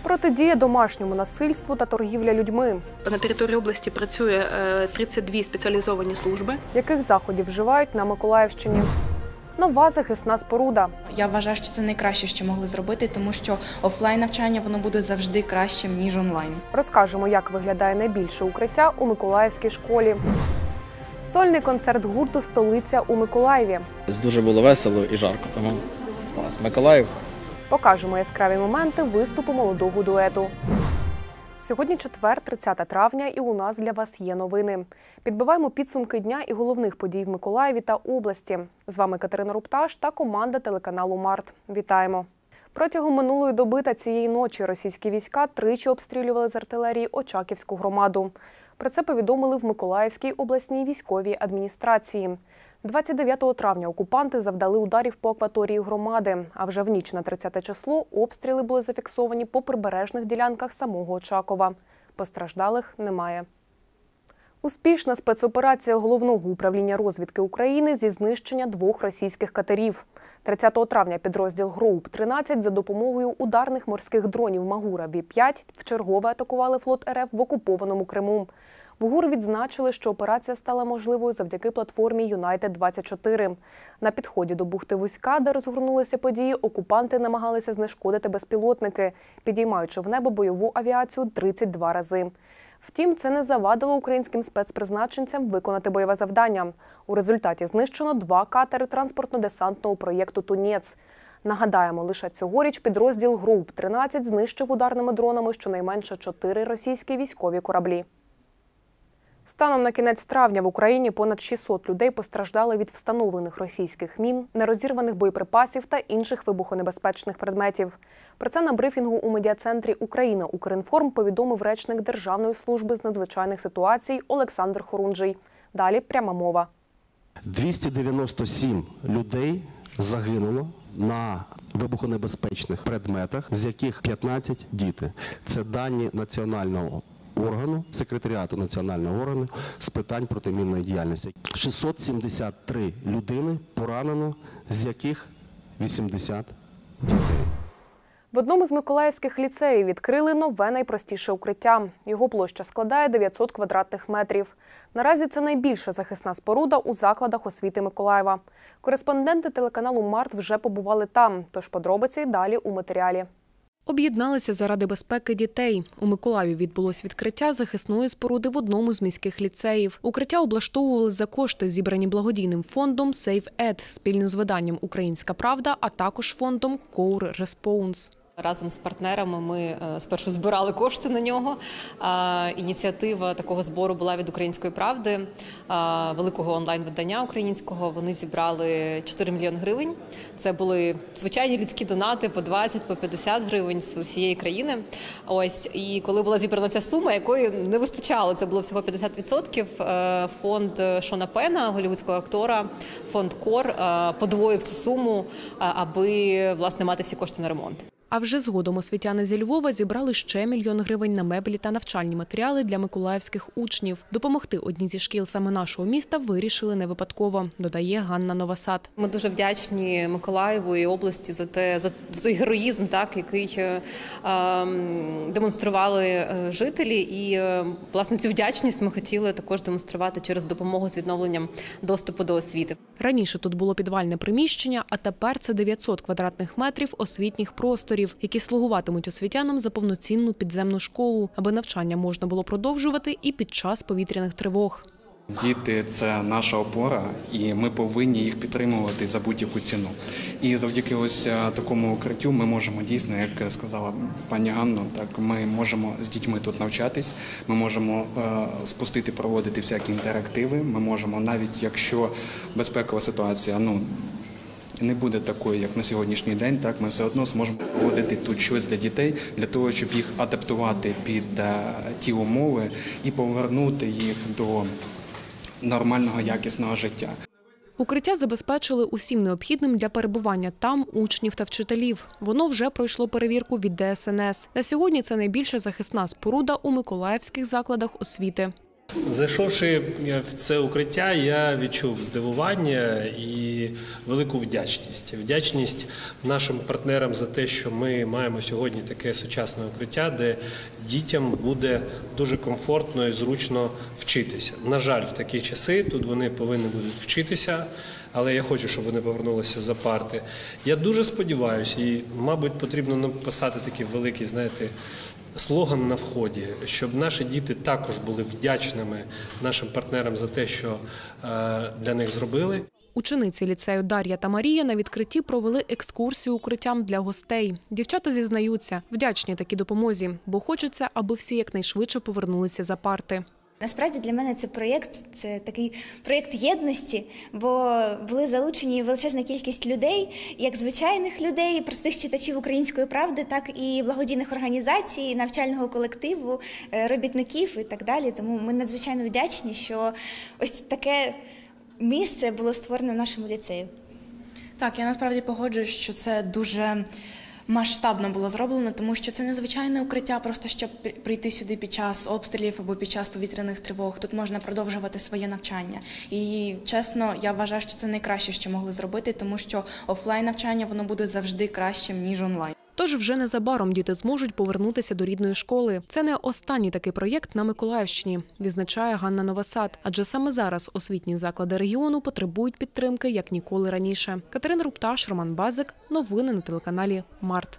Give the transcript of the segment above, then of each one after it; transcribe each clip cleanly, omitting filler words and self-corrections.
Протидія домашньому насильству та торгівля людьми. На території області працює 32 спеціалізовані служби. Яких заходів вживають на Миколаївщині? Нова захисна споруда. Я вважаю, що це найкраще, що могли зробити, тому що офлайн-навчання воно буде завжди кращим, ніж онлайн. Розкажемо, як виглядає найбільше укриття у Миколаївській школі. Сольний концерт гурту «Столиця» у Миколаєві. Дуже було весело і жарко, тому клас. Миколаїв. Покажемо яскраві моменти виступу молодого дуету. Сьогодні четвер, 30 травня, і у нас для вас є новини. Підбиваємо підсумки дня і головних подій в Миколаєві та області. З вами Катерина Рупташ та команда телеканалу «Март». Вітаємо! Протягом минулої доби та цієї ночі російські війська тричі обстрілювали з артилерії Очаківську громаду. Про це повідомили в Миколаївській обласній військовій адміністрації. 29 травня окупанти завдали ударів по акваторії громади, а вже в ніч на 30 число обстріли були зафіксовані по прибережних ділянках самого Очакова. Постраждалих немає. Успішна спецоперація Головного управління розвідки України зі знищення 2 російських катерів. 30 травня підрозділ ГРОУП-13 за допомогою ударних морських дронів «Магура-Ві-5» вчергове атакували флот РФ в окупованому Криму. В ГУР відзначили, що операція стала можливою завдяки платформі «Юнайтед-24». На підході до бухти Вузька, де розгорнулися події, окупанти намагалися знешкодити безпілотники, підіймаючи в небо бойову авіацію 32 рази. Втім, це не завадило українським спецпризначенцям виконати бойове завдання. У результаті знищено 2 катери транспортно-десантного проєкту «Тунець». Нагадаємо, лише цьогоріч підрозділ ГРОУП-13 знищив ударними дронами щонайменше 4 російські військові кораблі. Станом на кінець травня в Україні понад 600 людей постраждали від встановлених російських мін, нерозірваних боєприпасів та інших вибухонебезпечних предметів. Про це на брифінгу у медіа-центрі «Україна Укрінформ» повідомив речник Державної служби з надзвичайних ситуацій Олександр Хорунжий. Далі пряма мова. 297 людей загинуло на вибухонебезпечних предметах, з яких 15 – діти. Це дані національного органу, секретаріату національного органу з питань протимінної діяльності. 673 людини поранено, з яких 80 дітей. В одному з миколаївських ліцеїв відкрили нове найпростіше укриття. Його площа складає 900 квадратних метрів. Наразі це найбільша захисна споруда у закладах освіти Миколаєва. Кореспонденти телеканалу «Март» вже побували там, тож подробиці далі у матеріалі. Об'єдналися заради безпеки дітей. У Миколаєві відбулось відкриття захисної споруди в одному з міських ліцеїв. Укриття облаштовували за кошти, зібрані благодійним фондом Save Ed спільно з виданням «Українська правда», а також фондом Core Response. Разом з партнерами ми спершу збирали кошти на нього. Ініціатива такого збору була від «Української правди», великого онлайн-видання українського. Вони зібрали 4 мільйони гривень. Це були звичайні людські донати по 20, по 50 гривень з усієї країни. Ось, і коли була зібрана ця сума, якої не вистачало, це було всього 50%, фонд Шона Пена, голлівудського актора, фонд Кор подвоїв цю суму, аби, власне, мати всі кошти на ремонт. А вже згодом освітяни зі Львова зібрали ще 1 мільйон гривень на меблі та навчальні матеріали для миколаївських учнів. Допомогти одній зі шкіл саме нашого міста вирішили не випадково, додає Ганна Новосад. Ми дуже вдячні Миколаєву і області за той героїзм, який демонстрували жителі. І, власне, цю вдячність ми хотіли також демонструвати через допомогу з відновленням доступу до освіти. Раніше тут було підвальне приміщення, а тепер це 900 квадратних метрів освітніх просторів, які слугуватимуть освітянам за повноцінну підземну школу, аби навчання можна було продовжувати і під час повітряних тривог. Діти – це наша опора, і ми повинні їх підтримувати за будь-яку ціну. І завдяки ось такому укриттю ми можемо дійсно, як сказала пані Ганна, ми можемо з дітьми тут навчатись, ми можемо спустити, проводити всякі інтерактиви, ми можемо, навіть якщо безпекова ситуація, не буде такою, як на сьогоднішній день, ми все одно зможемо проводити тут щось для дітей, для того, щоб їх адаптувати під ті умови і повернути їх до нормального, якісного життя. Укриття забезпечили усім необхідним для перебування там учнів та вчителів. Воно вже пройшло перевірку від ДСНС. На сьогодні це найбільша захисна споруда у миколаївських закладах освіти. Зайшовши в це укриття, я відчув здивування і велику вдячність. Вдячність нашим партнерам за те, що ми маємо сьогодні таке сучасне укриття, де дітям буде дуже комфортно і зручно вчитися. На жаль, в такі часи тут вони повинні будуть вчитися, але я хочу, щоб вони повернулися за парти. Я дуже сподіваюся, і, мабуть, потрібно написати такий великий, слоган на вході, щоб наші діти також були вдячними нашим партнерам за те, що для них зробили. Учениці ліцею Дар'я та Марія на відкритті провели екскурсію укриттям для гостей. Дівчата зізнаються, вдячні такій допомозі, бо хочеться, аби всі якнайшвидше повернулися за парти. Насправді для мене це такий проєкт єдності, бо були залучені величезна кількість людей, як звичайних людей, простих читачів «Української правди», так і благодійних організацій, навчального колективу, робітників і так далі. Тому ми надзвичайно вдячні, що ось таке місце було створено в нашому ліцеї. Так, я насправді погоджуюсь, що це дуже масштабно було зроблено, тому що це не звичайне укриття, просто щоб прийти сюди під час обстрілів або під час повітряних тривог. Тут можна продовжувати своє навчання. І, чесно, я вважаю, що це найкраще, що могли зробити, тому що офлайн-навчання, воно буде завжди кращим, ніж онлайн. Тож вже незабаром діти зможуть повернутися до рідної школи. Це не останній такий проєкт на Миколаївщині, відзначає Ганна Новосад. Адже саме зараз освітні заклади регіону потребують підтримки, як ніколи раніше. Катерина Рупташ, Роман Базик. Новини на телеканалі Март.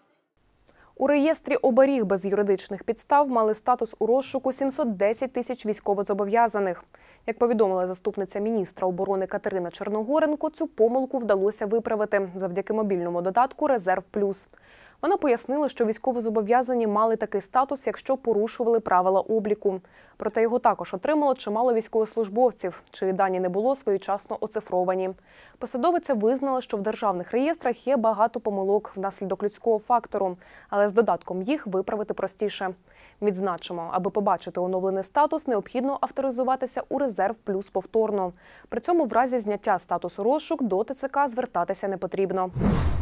У реєстрі оберіг без юридичних підстав мали статус у розшуку 710 тисяч військовозобов'язаних. Як повідомила заступниця міністра оборони Катерина Черногоренко, цю помилку вдалося виправити завдяки мобільному додатку «Резерв Плюс». Вона пояснила, що військовозобов'язані мали такий статус, якщо порушували правила обліку. Проте його також отримало чимало військовослужбовців, чиї дані не було своєчасно оцифровані. Посадовиця визнала, що в державних реєстрах є багато помилок внаслідок людського фактору, але з додатком їх виправити простіше. Відзначимо, аби побачити оновлений статус, необхідно авторизуватися у «Резерв Плюс» повторно. При цьому в разі зняття статусу розшук до ТЦК звертатися не потрібно.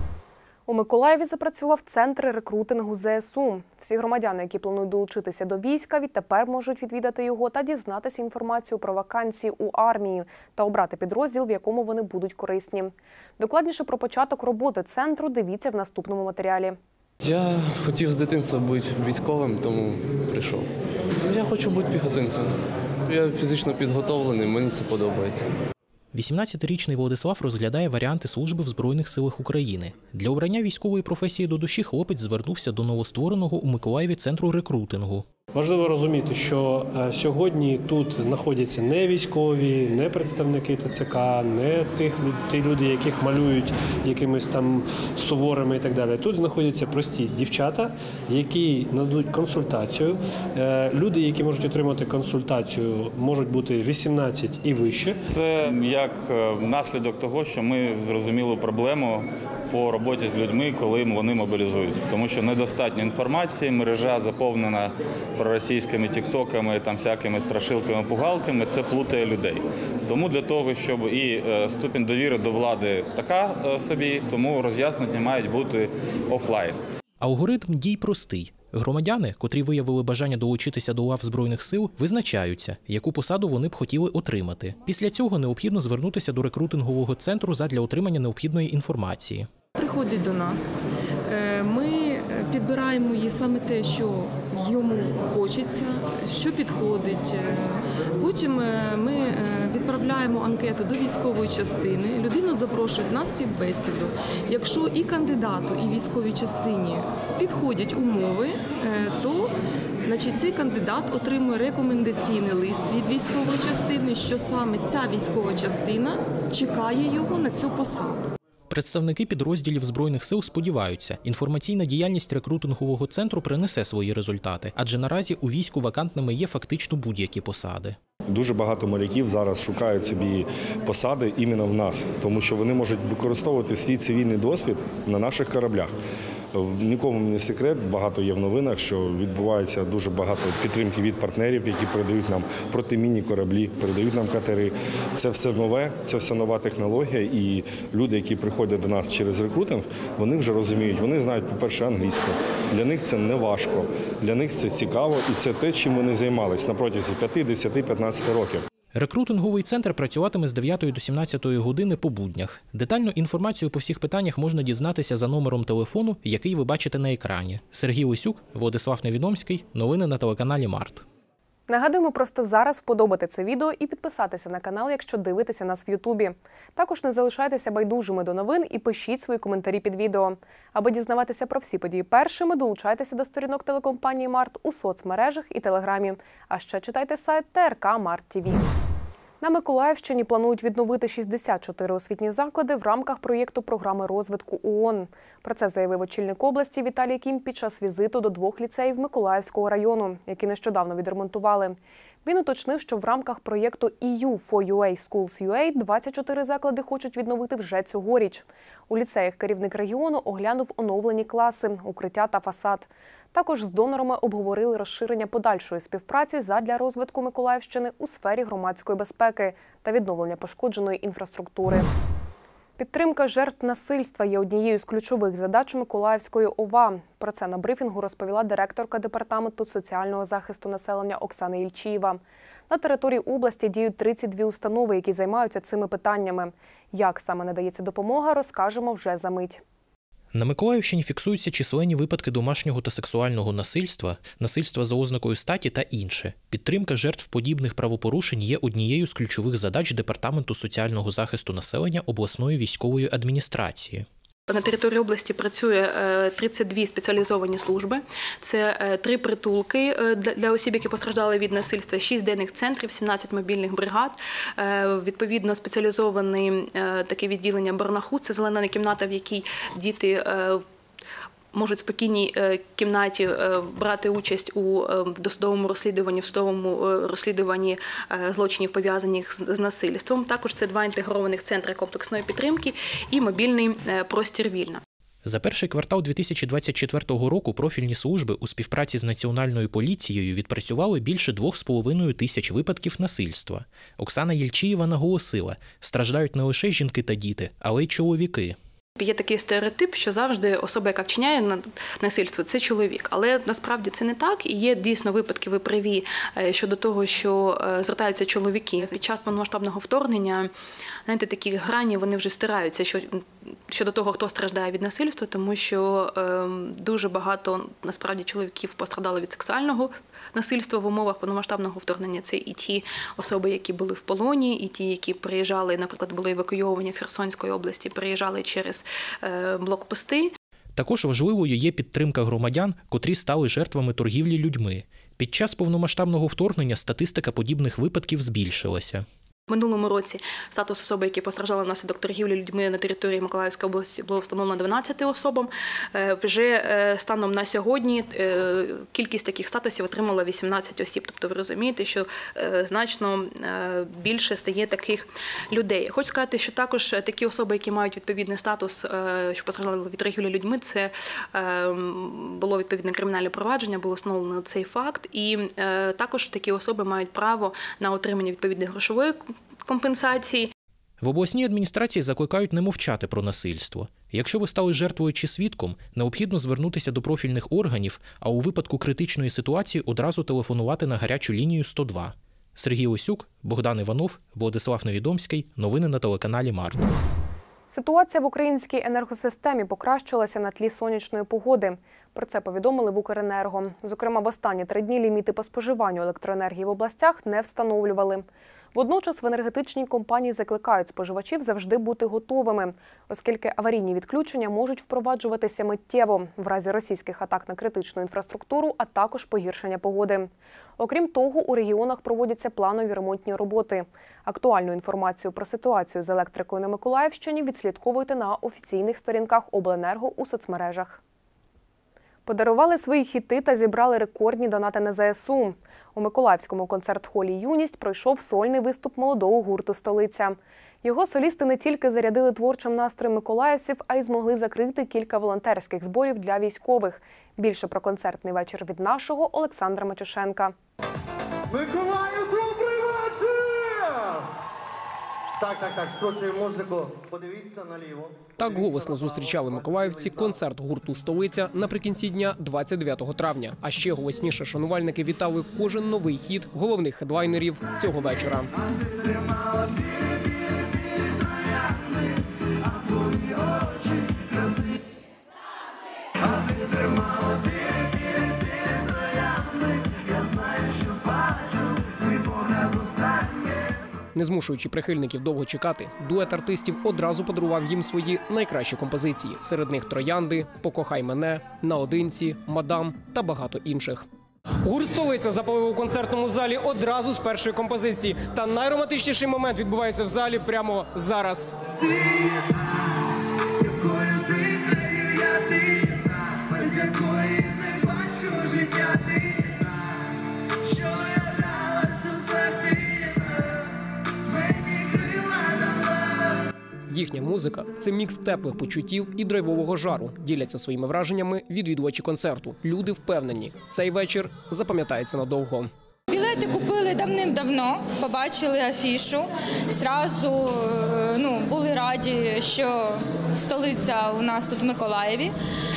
У Миколаєві запрацював центр рекрутингу ЗСУ. Всі громадяни, які планують долучитися до війська, відтепер можуть відвідати його та дізнатися інформацію про вакансії у армії та обрати підрозділ, в якому вони будуть корисні. Докладніше про початок роботи центру дивіться в наступному матеріалі. Я хотів з дитинства бути військовим, тому прийшов. Я хочу бути піхотинцем. Я фізично підготовлений, мені це подобається. 18-річний Владислав розглядає варіанти служби в Збройних силах України. Для обрання військової професії до душі хлопець звернувся до новоствореного у Миколаєві центру рекрутингу. Важливо розуміти, що сьогодні тут знаходяться не військові, не представники ТЦК, не ті люди, яких малюють якимись там суворими і так далі. Тут знаходяться прості дівчата, які нададуть консультацію. Люди, які можуть отримати консультацію, можуть бути 18 і вище. Це як наслідок того, що ми зрозуміли проблему по роботі з людьми, коли вони мобілізуються. Тому що недостатньо інформації, мережа заповнена проросійськими тіктоками, там всякими страшилками, пугалками, це плутає людей. Тому для того, щоб і ступінь довіри до влади така собі, тому роз'яснення мають бути офлайн. Алгоритм дій простий. Громадяни, котрі виявили бажання долучитися до лав Збройних сил, визначаються, яку посаду вони б хотіли отримати. Після цього необхідно звернутися до рекрутингового центру задля отримання необхідної інформації. Приходить до нас, ми підбираємо їй саме те, що йому хочеться, що підходить. Потім ми відправляємо анкету до військової частини, людину запрошують на співбесіду. Якщо і кандидату, і військовій частині підходять умови, то цей кандидат отримує рекомендаційний лист від військової частини, що саме ця військова частина чекає його на цю посаду. Представники підрозділів Збройних сил сподіваються, інформаційна діяльність рекрутингового центру принесе свої результати, адже наразі у війську вакантними є фактично будь-які посади. Дуже багато моряків зараз шукають собі посади іменно в нас, тому що вони можуть використовувати свій цивільний досвід на наших кораблях. Нікому не секрет, багато є в новинах, що відбувається дуже багато підтримки від партнерів, які передають нам протимінні кораблі, передають нам катери. Це все нове, це все нова технологія, і люди, які приходять до нас через рекрутинг, вони вже розуміють, вони знають, по-перше, англійську. Для них це не важко, для них це цікаво, і це те, чим вони займалися на протязі 5, 10, 15 років. Рекрутинговий центр працюватиме з 9 до 17 години по буднях. Детальну інформацію по всіх питаннях можна дізнатися за номером телефону, який ви бачите на екрані. Сергій Лисюк, Владислав Невідомський. Новини на телеканалі Март. Нагадуємо просто зараз вподобати це відео і підписатися на канал, якщо дивитеся нас в Ютубі. Також не залишайтеся байдужими до новин і пишіть свої коментарі під відео. Аби дізнаватися про всі події першими, долучайтеся до сторінок телекомпанії Март у соцмережах і Телеграмі. А ще читайте сайт ТРК Март ТВ. На Миколаївщині планують відновити 64 освітні заклади в рамках проєкту програми розвитку ООН. Про це заявив очільник області Віталій Кім під час візиту до 2 ліцеїв Миколаївського району, які нещодавно відремонтували. Він уточнив, що в рамках проєкту EU4UA Schools.UA 24 заклади хочуть відновити вже цьогоріч. У ліцеях керівник регіону оглянув оновлені класи, укриття та фасад. Також з донорами обговорили розширення подальшої співпраці задля розвитку Миколаївщини у сфері громадської безпеки та відновлення пошкодженої інфраструктури. Підтримка жертв насильства є однією з ключових задач Миколаївської ОВА. Про це на брифінгу розповіла директорка Департаменту соціального захисту населення Оксана Ільчієва. На території області діють 32 установи, які займаються цими питаннями. Як саме надається допомога, розкажемо вже за мить. На Миколаївщині фіксуються численні випадки домашнього та сексуального насильства, насильства за ознакою статі та інше. Підтримка жертв подібних правопорушень є однією з ключових задач Департаменту соціального захисту населення обласної військової адміністрації. На території області працює 32 спеціалізовані служби. Це 3 притулки для осіб, які постраждали від насильства, 6 денних центрів, 17 мобільних бригад. Відповідно, спеціалізоване таке відділення Барнаху – це зелена кімната, в якій діти можуть в спокійній кімнаті брати участь у досудовому розслідуванні, в судовому розслідуванні злочинів, пов'язаних з насильством. Також це 2 інтегрованих центри комплексної підтримки і мобільний простір «Вільна». За перший квартал 2024 року профільні служби у співпраці з Національною поліцією відпрацювали більше 2,5 тисяч випадків насильства. Оксана Єльчієва наголосила, страждають не лише жінки та діти, але й чоловіки. Є такий стереотип, що завжди особа, яка вчиняє насильство, це чоловік. Але насправді це не так. І є дійсно випадки, ви праві, щодо того, що звертаються чоловіки. Під час повномасштабного вторгнення, знаєте, такі грані, вони вже стираються щодо того, хто страждає від насильства, тому що дуже багато, насправді, чоловіків постраждали від сексуального насильства в умовах повномасштабного вторгнення. Це і ті особи, які були в полоні, і ті, які приїжджали, наприклад, були евакуйовані з Херсонської області, приїжджали через блокпости. Також важливою є підтримка громадян, котрі стали жертвами торгівлі людьми. Під час повномасштабного вторгнення статистика подібних випадків збільшилася. В минулому році статус особи, які постраждали внаслідок торгівлі людьми на території Миколаївської області, було встановлено 12 особам. Вже станом на сьогодні кількість таких статусів отримала 18 осіб. Тобто ви розумієте, що значно більше стає таких людей. Хочу сказати, що також такі особи, які мають відповідний статус, що постраждали від торгівлі людьми, це було відповідне кримінальне провадження, було встановлено цей факт. І також такі особи мають право на отримання відповідної грошової компенсації. В обласній адміністрації закликають не мовчати про насильство. Якщо ви стали жертвою чи свідком, необхідно звернутися до профільних органів, а у випадку критичної ситуації одразу телефонувати на гарячу лінію 102. Сергій Лисюк, Богдан Іванов, Владислав Невідомський. Новини на телеканалі Март. Ситуація в українській енергосистемі покращилася на тлі сонячної погоди. Про це повідомили в Укренерго. Зокрема, в останні 3 дні ліміти по споживанню електроенергії в областях не встановлювали. Водночас в енергетичній компанії закликають споживачів завжди бути готовими, оскільки аварійні відключення можуть впроваджуватися миттєво в разі російських атак на критичну інфраструктуру, а також погіршення погоди. Окрім того, у регіонах проводяться планові ремонтні роботи. Актуальну інформацію про ситуацію з електрикою на Миколаївщині відслідковуйте на офіційних сторінках Обленерго у соцмережах. Подарували свої хіти та зібрали рекордні донати на ЗСУ. У Миколаївському концерт-холі «Юність» пройшов сольний виступ молодого гурту «Столиця». Його солісти не тільки зарядили творчим настроєм миколаївців, а й змогли закрити кілька волонтерських зборів для військових. Більше про концертний вечір від нашого Олександра Матюшенка. Миколаїв, добрий вечір! Так, скручуємо музику, подивіться наліво. Так голосно зустрічали миколаївці концерт гурту «Столиця» наприкінці дня 29 травня. А ще голосніше шанувальники вітали кожен новий хіт головних хедлайнерів цього вечора. Не змушуючи прихильників довго чекати, дует артистів одразу подарував їм свої найкращі композиції. Серед них «Троянди», «Покохай мене», «Наодинці», «Мадам» та багато інших. Гурт «Столиця» запалив у концертному залі одразу з першої композиції. Та найромантичніший момент відбувається в залі прямо зараз. Їхня музика – це мікс теплих почуттів і драйвового жару. Діляться своїми враженнями відвідувачі концерту. Люди впевнені, цей вечір запам'ятається надовго. Білети купили давним-давно, побачили афішу. Зразу були раді, що столиця у нас тут в Миколаєві.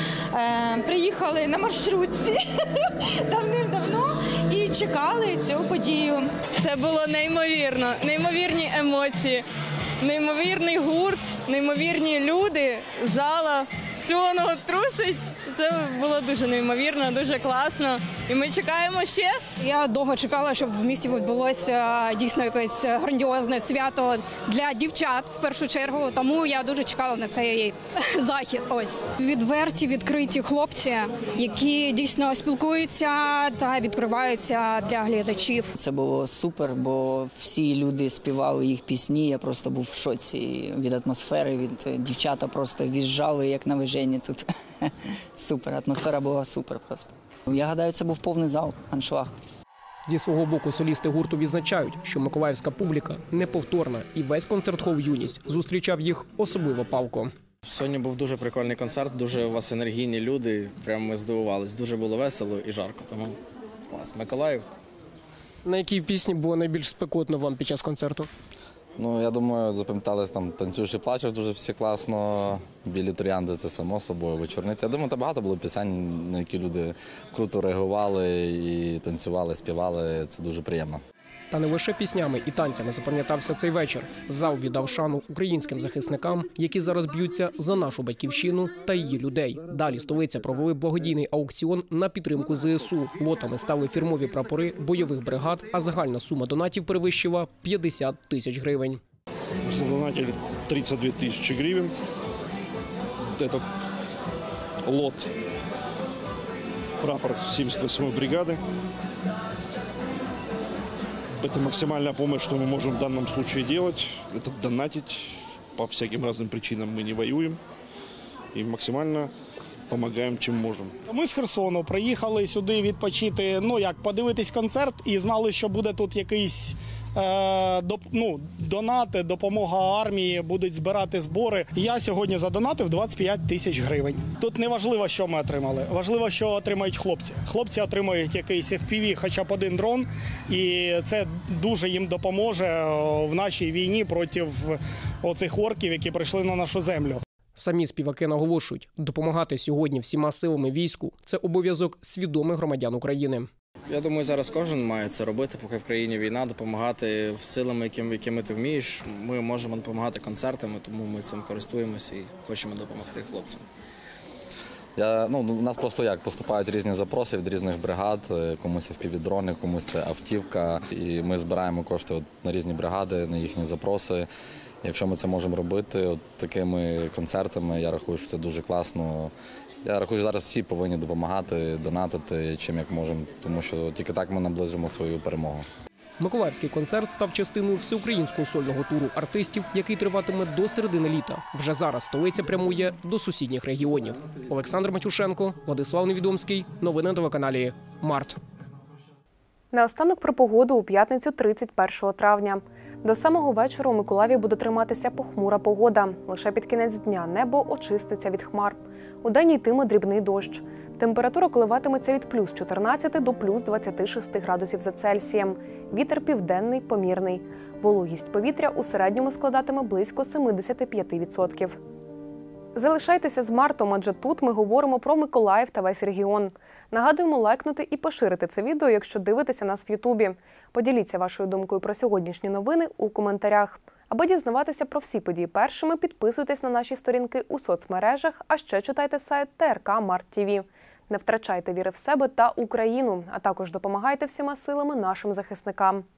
Приїхали на маршрутці давним-давно і чекали цю подію. Це було неймовірно, неймовірні емоції. Неймовірний гурт, неймовірні люди, зала, все воно трусить. Це було дуже неймовірно, дуже класно. І ми чекаємо ще. Я довго чекала, щоб в місті відбулося дійсно якесь грандіозне свято для дівчат в першу чергу. Тому я дуже чекала на цей захід. Ось відверті, відкриті хлопці, які дійсно спілкуються та відкриваються для глядачів. Це було супер, бо всі люди співали їх пісні. Я просто був в шоці від атмосфери, від дівчата просто в'їжджали як на вижені тут. Супер, атмосфера була супер просто. Я гадаю, це був повний зал, аншлаг. Зі свого боку солісти гурту відзначають, що миколаївська публіка неповторна і весь концерт-хол «Юність» зустрічав їх особливо палко. Сьогодні був дуже прикольний концерт, дуже у вас енергійні люди, прямо ми здивувались. Дуже було весело і жарко, тому клас. Миколаїв. На якій пісні було найбільш спекотно вам під час концерту? Я думаю, запам'ятались там «Танцюєш і плачеш» дуже всі класно, «Білі троянди» – це само собою, «Вечорниця». Я думаю, там багато було пісень, на які люди круто реагували і танцювали, співали, це дуже приємно. Та не лише піснями і танцями запам'ятався цей вечір. Зал віддав шану українським захисникам, які зараз б'ються за нашу батьківщину та її людей. Далі «Столиця» провели благодійний аукціон на підтримку ЗСУ. Лотами стали фірмові прапори бойових бригад, а загальна сума донатів перевищила 50 тисяч гривень. Задонатили 32 тисячі гривень. Це лот прапор 78-й бригади. Это максимальная помощь, что мы можем в данном случае делать. Это донатить. По всяким разным причинам мы не воюем. И максимально допомагаємо, чим можемо. Ми з Херсону приїхали сюди відпочити, подивитись концерт і знали, що буде тут якийсь донати, допомога армії, будуть збирати збори. Я сьогодні задонатив 25 тисяч гривень. Тут не важливо, що ми отримали. Важливо, що отримають хлопці. Хлопці отримають якийсь FPV, хоча б один дрон. І це дуже їм допоможе в нашій війні проти оцих орків, які прийшли на нашу землю. Самі співаки наголошують, допомагати сьогодні всіма силами війську – це обов'язок свідомих громадян України. Я думаю, зараз кожен має це робити, поки в країні війна, допомагати силами, якими ти вмієш. Ми можемо допомагати концертами, тому ми цим користуємося і хочемо допомогти хлопцям. У нас просто поступають різні запроси від різних бригад, комусь FPV-дрони, комусь це автівка. І ми збираємо кошти на різні бригади, на їхні запроси. Якщо ми це можемо робити такими концертами, я рахую, що це дуже класно. Я рахую, що зараз всі повинні допомагати, донатити чим як можемо, тому що тільки так ми наближимо свою перемогу. Миколаївський концерт став частиною всеукраїнського сольного туру артистів, який триватиме до середини літа. Вже зараз столиця прямує до сусідніх регіонів. Олександр Матюшенко, Владислав Невідомський. Новини на телеканалі Март. Наостанок про погоду у п'ятницю 31 травня. До самого вечора у Миколаєві буде триматися похмура погода. Лише під кінець дня небо очиститься від хмар. Удень йтиме дрібний дощ. Температура коливатиметься від плюс 14 до плюс 26 градусів за Цельсієм. Вітер південний, помірний. Вологість повітря у середньому складатиме близько 75%. Залишайтеся з Мартом, адже тут ми говоримо про Миколаїв та весь регіон. Нагадуємо лайкнути і поширити це відео, якщо дивитеся нас в Ютубі. Поділіться вашою думкою про сьогоднішні новини у коментарях. Аби дізнаватися про всі події першими, підписуйтесь на наші сторінки у соцмережах, а ще читайте сайт ТРК Март ТВ. Не втрачайте віри в себе та Україну, а також допомагайте всіма силами нашим захисникам.